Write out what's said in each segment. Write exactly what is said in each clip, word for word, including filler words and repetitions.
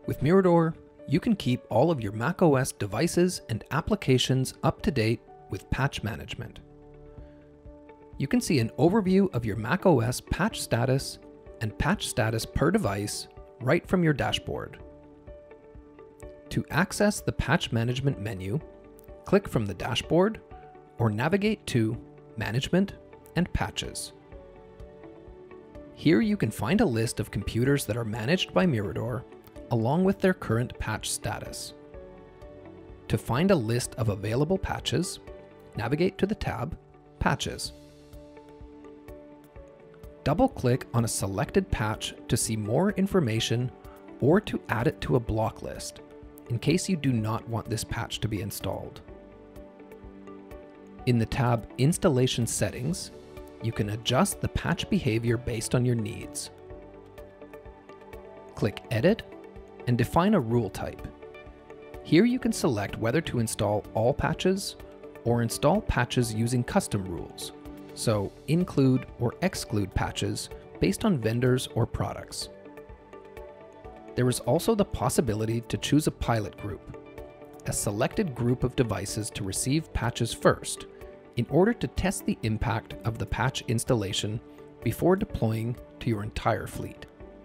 With Miradore, you can keep all of your macOS devices and applications up to date with patch management. You can see an overview of your macOS patch status and patch status per device right from your dashboard. To access the patch management menu, click from the dashboard or navigate to Management and Patches. Here you can find a list of computers that are managed by Miradore along with their current patch status. To find a list of available patches, navigate to the tab Patches. Double-click on a selected patch to see more information or to add it to a block list, in case you do not want this patch to be installed. In the tab Installation Settings, you can adjust the patch behavior based on your needs. Click Edit and define a rule type. Here you can select whether to install all patches or install patches using custom rules, so include or exclude patches based on vendors or products. There is also the possibility to choose a pilot group, a selected group of devices to receive patches first, in order to test the impact of the patch installation before deploying to your entire fleet.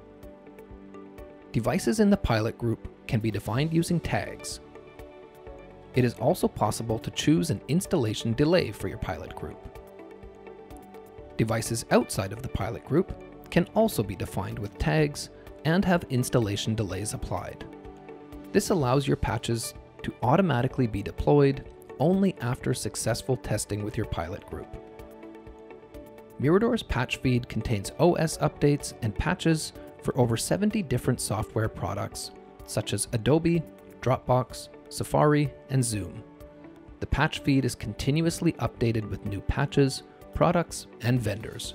Devices in the pilot group can be defined using tags. It is also possible to choose an installation delay for your pilot group. Devices outside of the pilot group can also be defined with tags and have installation delays applied. This allows your patches to automatically be deployed only after successful testing with your pilot group. Miradore's patch feed contains O S updates and patches for over seventy different software products, such as Adobe, Dropbox, Safari, and Zoom. The patch feed is continuously updated with new patches, products, and vendors.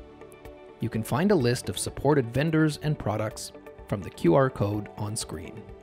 You can find a list of supported vendors and products from the Q R code on screen.